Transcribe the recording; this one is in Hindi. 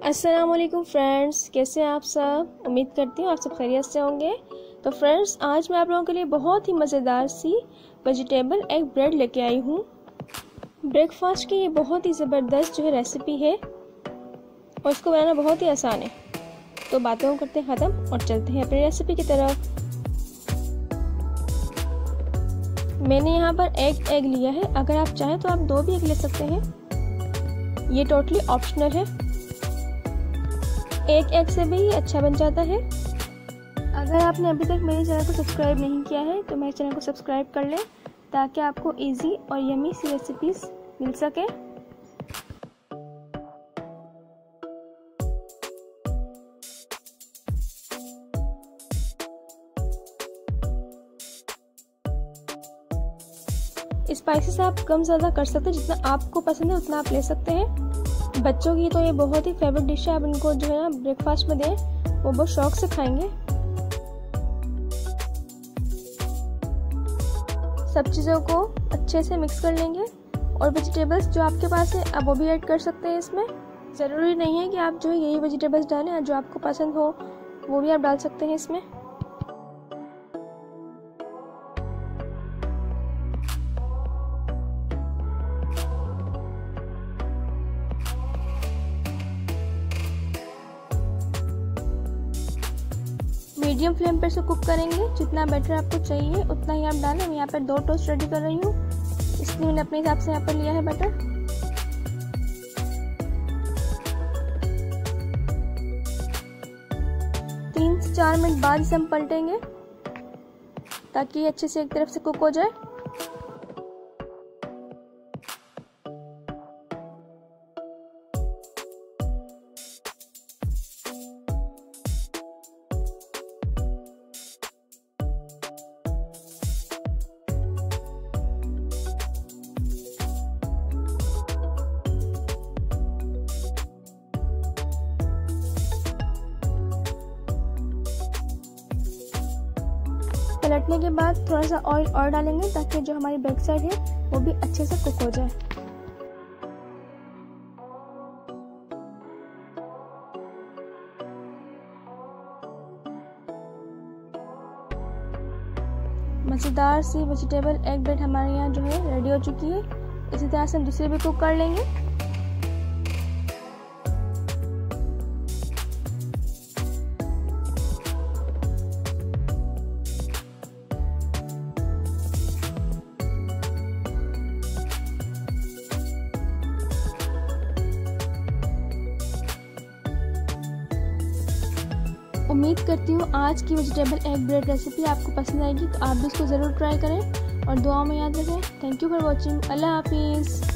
अस्सलामुअलैकुम फ्रेंड्स, कैसे हैं आप सब। उम्मीद करती हूँ आप सब खैरियत से होंगे। तो फ्रेंड्स, आज मैं आप लोगों के लिए बहुत ही मज़ेदार सी वेजिटेबल एग ब्रेड लेके आई हूँ। ब्रेकफास्ट की ये बहुत ही ज़बरदस्त जो है रेसिपी है और इसको बनाना बहुत ही आसान है। तो बातों को करते हैं ख़त्म और चलते हैं अपनी रेसिपी की तरफ। मैंने यहाँ पर एग लिया है। अगर आप चाहें तो आप 2 भी एग ले सकते हैं, ये टोटली ऑप्शनल है। एक एग से भी ये अच्छा बन जाता है। अगर आपने अभी तक मेरे चैनल को सब्सक्राइब नहीं किया है तो मेरे चैनल को सब्सक्राइब कर लें ताकि आपको इजी और यमी सी रेसिपीज मिल सके। स्पाइसेस आप कम ज़्यादा कर सकते हैं, जितना आपको पसंद है उतना आप ले सकते हैं। बच्चों की तो ये बहुत ही फेवरेट डिश है। आप इनको जो है ना ब्रेकफास्ट में दें, वो बहुत शौक से खाएंगे। सब चीज़ों को अच्छे से मिक्स कर लेंगे और वेजिटेबल्स जो आपके पास है आप वो भी ऐड कर सकते हैं इसमें। ज़रूरी नहीं है कि आप जो है यही वेजिटेबल्स डालें, जो आपको पसंद हो वो भी आप डाल सकते हैं इसमें। मीडियम फ्लेम पर से कुक करेंगे। जितना बैटर आपको चाहिए उतना ही आप डालें। मैं यहाँ पर 2 टोस्ट रेडी कर रही हूँ, इसलिए मैंने अपने हिसाब से यहाँ पर लिया है बैटर। तीन से 4 मिनट बाद इसे हम पलटेंगे ताकि ये अच्छे से एक तरफ से कुक हो जाए। पलटने के बाद थोड़ा सा ऑयल और डालेंगे ताकि जो हमारी बैक साइड है वो भी अच्छे से कुक हो जाए। मज़ेदार सी वेजिटेबल एग ब्रेड हमारे यहाँ जो है रेडी हो चुकी है। इसी तरह से हम दूसरे भी कुक कर लेंगे। उम्मीद करती हूँ आज की वेजिटेबल एग ब्रेड रेसिपी आपको पसंद आएगी, तो आप भी इसको ज़रूर ट्राई करें और दुआओं में याद रखें। Thank you for watching. अल्लाह हाफिज़।